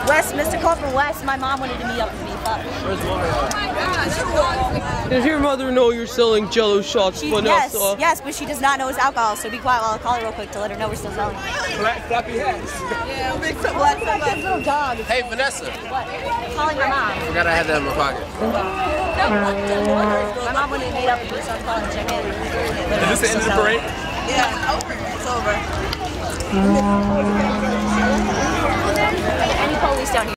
West, Mr. Call from West. My mom wanted to meet up with me. But... Where's mommy? Oh my gosh. Does your mother know you're selling Jello shots, Vanessa? Yes, but she does not know it's alcohol, so be quiet while I call her real quick to let her know we're still selling. Black flappy hats. Yeah, big black Little dog. Hey, Vanessa. What? I'm calling my mom. Forgot I had that in my pocket. My mom wanted to meet up with me, so I'm calling to check in. Is this the end of the parade? Yeah, over. It's over. Any police down here?